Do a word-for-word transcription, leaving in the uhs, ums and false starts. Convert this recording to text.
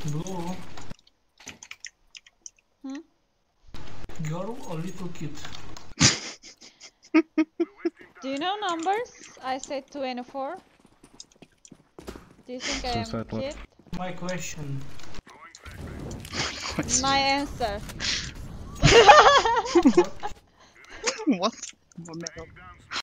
Bro. Hmm? You're a little kid. Do you know numbers? I said twenty-four. Do you think I am a Suicide kid? My question. My answer. What? What?